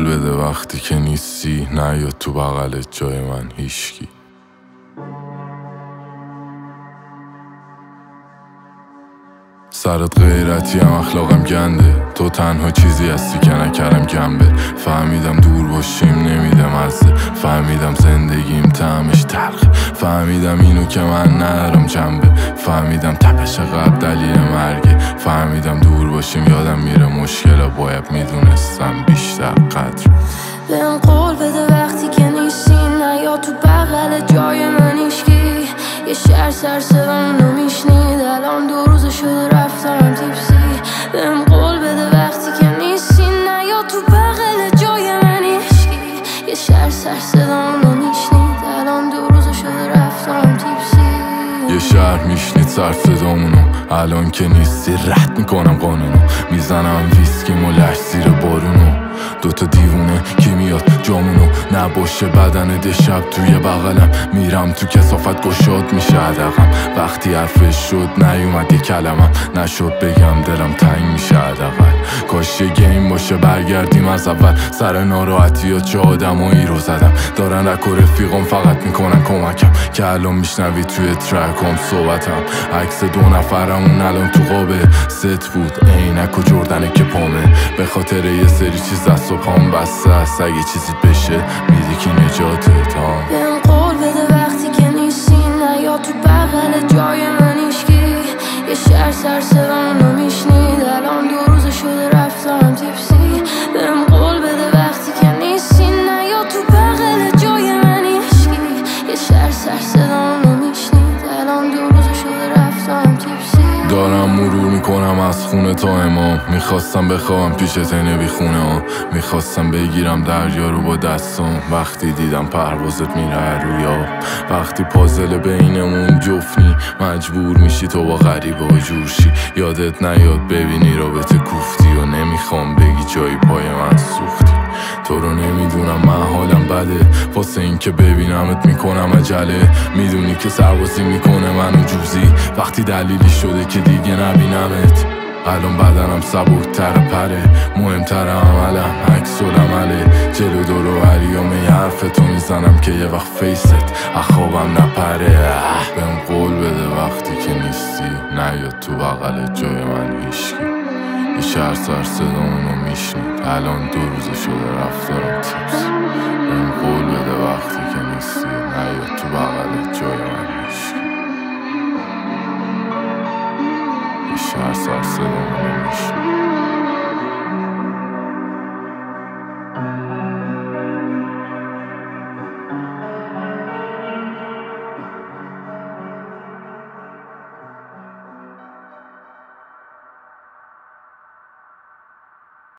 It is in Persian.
بده وقتی که نیستی، نیاد تو بغلت جای من هیشکی. سرت غیرتی هم اخلاقم گنده، تو تنها چیزی هستی که نکردم جنبه. فهمیدم دور باشیم نمیده مزه، فهمیدم زندگیم طعمش تلخ، فهمیدم اینو که من ندارم جنبه، فهمیدم تپش قلب دلیل مرگه، فهمیدم دور باشیم یادم میره مشکل، باید میدونستم بیشتر قدر. بهم قول بده وقتی که نیستی، نیا تو بغل جای من هیشکی. یه شهر سر صدامونو میشنید، الان 2 روز شده رفتم تیپسی. بهم قول بده وقتی که نیستی، نیا تو بغل جای من هیشکی. یه شهر سر صدامونو میشنید، الان 2 روز شده رفتم تیپسی. یه شهر میشنید سر صدامونو، الان که نیستی رد میکنم قانونو، میزنم ویسکیم و لش زیر بارونو. 2 تا دیوونه کی میاد جامونو، نباشه بدن ده شب توی بغلم، میرم تو کثافت گشاد میشه عدقم. وقتی حرفش شد نیومد یه کلمم، نشد بگم دلم تنگ میشه حداقل. کاش یه گیم باشه برگردیم از اول، سر ناراحتی ها چه آدمایی رو زدم، دارن رک و رفیقم فقط میکنن کمکم، که الان میشنوی توی ترکام صحبتم. عکس 2 نفرمون الان تو قابه، ست بود عینک و جردنه که پامه، به خاطر یه سری چیز دست و پام بسته است، اگه چیزی بشه میدی که نجاتت ها. بهم قول بده وقتی که نیستی، نیا تو بغل جای من هیشکی. یه شهر سر صدامونو میشنید، الان 2 روز شده رفتم تیپسی. بهم قول بده وقتی که نیستی، نیا تو بغل جای من هیشکی. یه شهر سر صدامونو میشنید، الان 2 روز شده رفتم تیپسی. دارم مرور میکنم از خونه تا امام، میخواستم بخوام پیشت نبی خونه ها، میخواستم بگیرم دریا رو با دستم، وقتی دیدم پروازت میره رویا. وقتی پازل بینمون جفنی، مجبور میشی تو با غریبه و جورشی، یادت نیاد ببینی رابطه کوفتی، و نمیخوام بگی جایی پای من سوختی. تو رو نمیدونم من حالم بده، واسه این که ببینمت میکنم عجله، میدونی که سربازی میکنه منو جوزی، وقتی دلیلی شده که دیگه نبینمت. الان بدنم سبکتر پره، مهمتر عملم عکس العمله، جلو دور و هریام یه حرفتو میزنم که یه وقت فیست اخوابم نپره. بهم قول بده وقتی که نیستی، نیاد تو بغل جای من هیشکی. یه شهر سر صدامونو میشنید، الان 2 روز شده رفتارم تیپس. بهم قول بده وقتی که نیستی، نیاد تو بغل جای من هیشکی. یه شهر سر صدامونو میشنید.